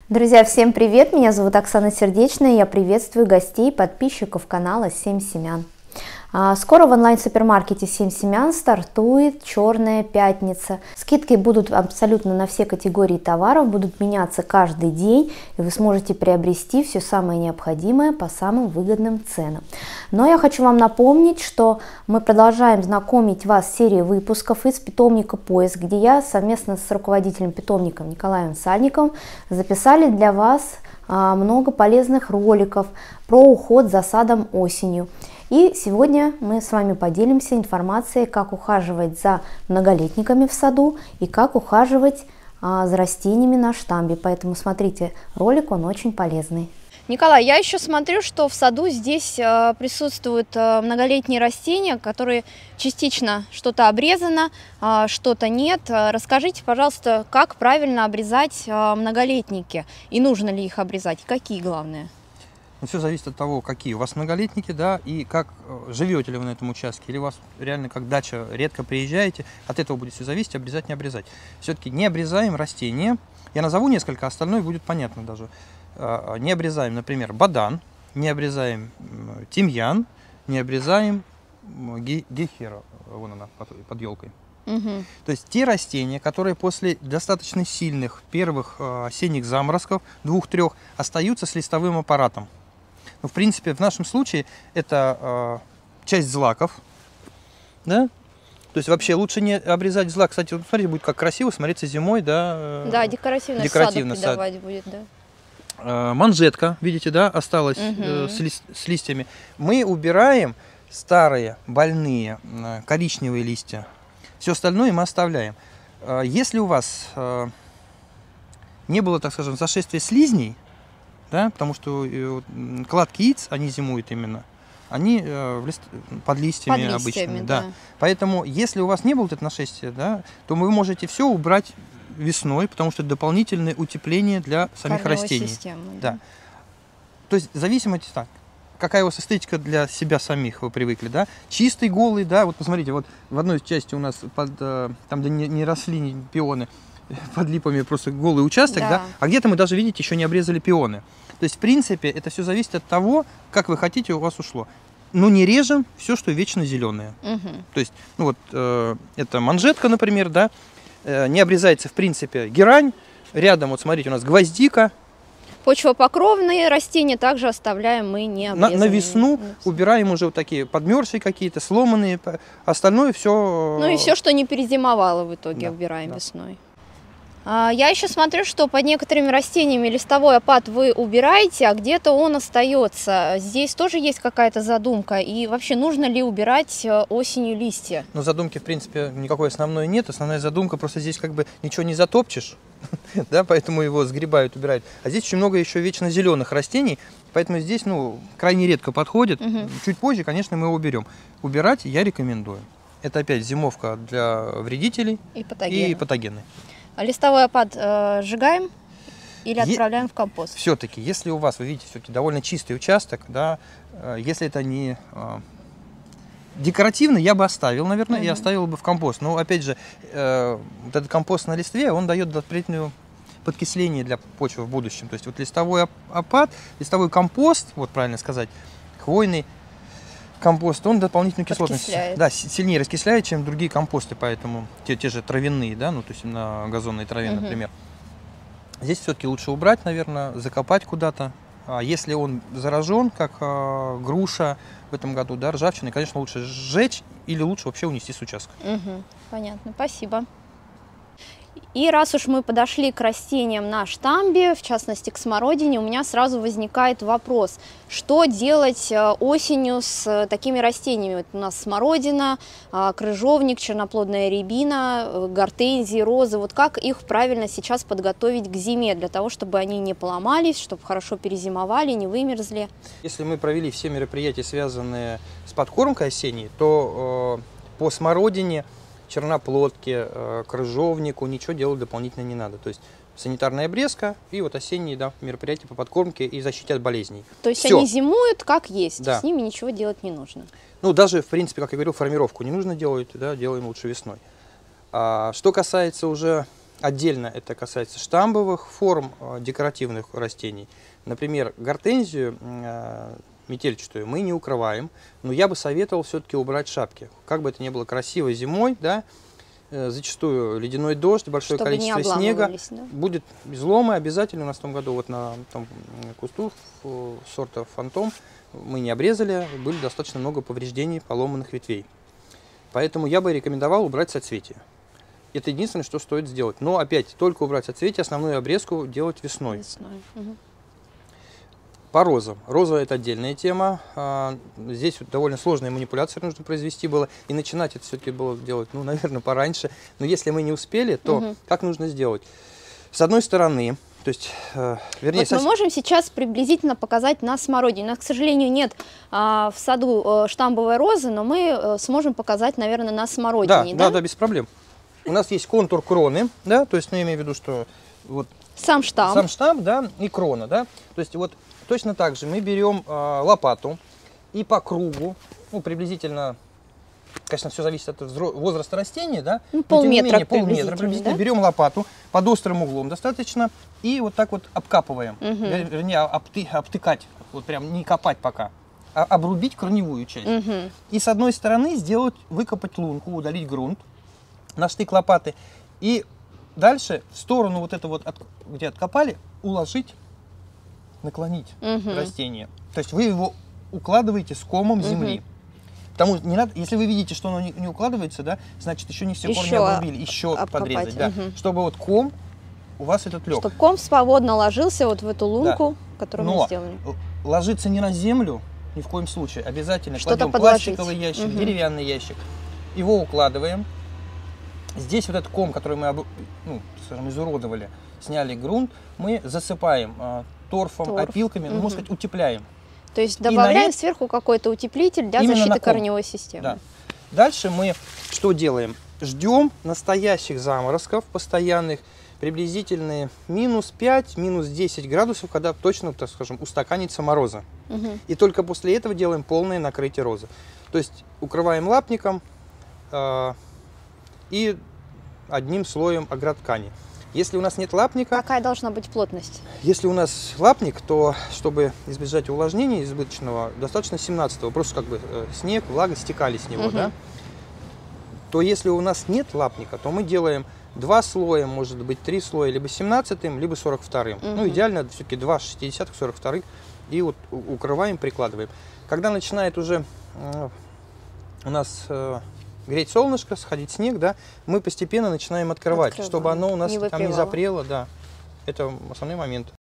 Друзья, всем привет! Меня зовут Оксана Сердечная. Я приветствую гостей и подписчиков канала «Семь семян». Скоро в онлайн-супермаркете «Семь семян» стартует «Черная пятница». Скидки будут абсолютно на все категории товаров, будут меняться каждый день, и вы сможете приобрести все самое необходимое по самым выгодным ценам. Но я хочу вам напомнить, что мы продолжаем знакомить вас с серией выпусков из питомника «Поиск», где я совместно с руководителем питомника Николаем Сальниковым записали для вас много полезных роликов про уход за садом осенью. И сегодня мы с вами поделимся информацией, как ухаживать за многолетниками в саду и как ухаживать за растениями на штамбе. Поэтому смотрите ролик, он очень полезный. Николай, я еще смотрю, что в саду здесь присутствуют многолетние растения, которые частично что-то обрезано, что-то нет. Расскажите, пожалуйста, как правильно обрезать многолетники и нужно ли их обрезать, какие главные? Ну, все зависит от того, какие у вас многолетники, да, и как живете ли вы на этом участке, или у вас реально как дача, редко приезжаете, от этого будет все зависеть, обрезать, не обрезать. Все-таки не обрезаем растения, я назову несколько, остальное будет понятно даже. Не обрезаем, например, бадан, не обрезаем тимьян, не обрезаем гехера, вон она под елкой. Угу. То есть те растения, которые после достаточно сильных первых осенних заморозков, 2-3, остаются с листовым аппаратом. Ну, в принципе, в нашем случае это часть злаков, да? То есть вообще лучше не обрезать злак. Кстати, вот смотрите, будет как красиво смотреться зимой, да? Да, декоративно придавать будет, да. Манжетка, видите, да, осталась с листьями. Мы убираем старые, больные, коричневые листья. Все остальное мы оставляем. Если у вас не было, так скажем, зашествия слизней, да, потому что кладки яиц, они зимуют именно, они под листьями обычными. Да. Поэтому, если у вас не было это нашествия, да, то вы можете все убрать весной, потому что это дополнительное утепление для самих растений. Системы, да. То есть, в зависимости так, какая у вас эстетика для себя самих вы привыкли, да? Чистый, голый, да, вот посмотрите, вот в одной части у нас, там, где не росли пионы, под липами просто голый участок, да, а где-то мы даже, видите, еще не обрезали пионы. То есть, в принципе, это все зависит от того, как вы хотите, у вас ушло. Но не режем все, что вечно зеленое. То есть, ну вот, это манжетка, например, да, не обрезается, в принципе, герань, рядом, вот смотрите, у нас гвоздика. Почвопокровные растения также оставляем мы не обрезанными. На весну убираем уже вот такие подмерзшие какие-то, сломанные, остальное все... Ну и все, что не перезимовало в итоге, убираем весной. Я еще смотрю, что под некоторыми растениями листовой опад вы убираете, а где-то он остается. Здесь тоже есть какая-то задумка? И вообще, нужно ли убирать осенью листья? Ну, задумки, в принципе, никакой основной нет. Основная задумка, просто здесь как бы ничего не затопчешь, да, поэтому его сгребают, убирают. А здесь очень много еще вечно зеленых растений, поэтому здесь, ну, крайне редко подходит. Чуть позже, конечно, мы его уберем. Убирать я рекомендую. Это опять зимовка для вредителей и патогены. Листовой опад сжигаем или отправляем в компост? Все-таки, если у вас, вы видите, все-таки довольно чистый участок, да, если это не декоративный, я бы оставил, наверное, и оставил бы в компост. Но, опять же, вот этот компост на листве, он дает дополнительное подкисление для почвы в будущем. То есть вот листовой опад, листовой компост, вот правильно сказать, хвойный компост, он дополнительную кислотность, да, сильнее раскисляет, чем другие компосты, поэтому те же травяные, да, ну то есть на газонной траве, например. Здесь все-таки лучше убрать, наверное, закопать куда-то. А если он заражен, как груша в этом году, да, ржавчиной, конечно, лучше сжечь или лучше вообще унести с участка. Понятно, спасибо. И раз уж мы подошли к растениям на штамбе, в частности к смородине, у меня сразу возникает вопрос, что делать осенью с такими растениями? Вот у нас смородина, крыжовник, черноплодная рябина, гортензии, розы. Вот как их правильно сейчас подготовить к зиме, для того, чтобы они не поломались, чтобы хорошо перезимовали, не вымерзли? Если мы провели все мероприятия, связанные с подкормкой осенней, то по смородине, черноплодке, крыжовнику ничего делать дополнительно не надо. То есть санитарная обрезка и вот осенние, да, мероприятия по подкормке и защите от болезней. То есть они зимуют как есть, с ними ничего делать не нужно? Ну, даже, в принципе, как я говорил, формировку не нужно делать, да, делаем лучше весной. А что касается уже Отдельно это касается штамбовых форм декоративных растений. Например, гортензию метельчатую мы не укрываем, но я бы советовал все-таки убрать шапки. Как бы это ни было красиво зимой, да, зачастую ледяной дождь, большое Чтобы количество снега, да? будет изломы обязательно. У нас в том году вот на том кусту сорта Фантом мы не обрезали, были достаточно много повреждений, поломанных ветвей. Поэтому я бы рекомендовал убрать соцветия. Это единственное, что стоит сделать. Но опять, только убрать соцветия, основную обрезку делать весной. Угу. По розам. Роза – это отдельная тема. Здесь довольно сложные манипуляции нужно произвести было. И начинать это все-таки было делать, ну, наверное, пораньше. Но если мы не успели, то как нужно сделать? С одной стороны, то есть, вернее... Вот мы можем сейчас приблизительно показать на смородине. У нас, к сожалению, нет в саду штамбовой розы, но мы сможем показать, наверное, на смородине. Да, без проблем. У нас есть контур кроны, да, то есть, ну, я имею в виду, что вот сам штамб, да, и крона, да, то есть вот точно так же мы берем лопату и по кругу, ну, приблизительно, конечно, все зависит от возраста растения, да, ну, полметра приблизительно, да? Берем лопату под острым углом достаточно и вот так вот обкапываем, вернее, обтыкать, вот прям не копать пока, а обрубить корневую часть. И с одной стороны выкопать лунку, удалить грунт на штык лопаты, и дальше в сторону вот это вот, где откопали, уложить, наклонить растение. То есть вы его укладываете с комом земли. Потому что не надо, если вы видите, что оно не укладывается, да, значит еще не все корни обрубили, еще подрезать, да, чтобы вот ком у вас этот лег. Чтобы ком свободно ложился вот в эту лунку, которую мы сделали. Ложиться не на землю, ни в коем случае, обязательно что-то кладем пластиковый ящик, деревянный ящик, его укладываем. Здесь вот этот ком, который мы, ну, скажем, изуродовали, сняли грунт, мы засыпаем торфом, опилками, ну, можно сказать, утепляем. То есть добавляем сверху какой-то утеплитель для защиты корневой системы. Да. Дальше мы что делаем? Ждем настоящих заморозков постоянных, приблизительно минус 5, минус 10 градусов, когда точно, так скажем, устаканится мороза. И только после этого делаем полное накрытие розы. То есть укрываем лапником и одним слоем агроткани. Если у нас нет лапника... Какая должна быть плотность? Если у нас лапник, то, чтобы избежать увлажнения избыточного, достаточно 17-го. Просто как бы снег, влага стекали с него, да? То если у нас нет лапника, то мы делаем 2 слоя, может быть 3 слоя, либо 17-м, либо 42-м. Ну, идеально все-таки 2 60-х, 42-х. И вот укрываем, прикладываем. Когда начинает уже у нас... греть солнышко, сходить снег, да, мы постепенно начинаем открывать, чтобы оно у нас там не запрело, да. Это основной момент.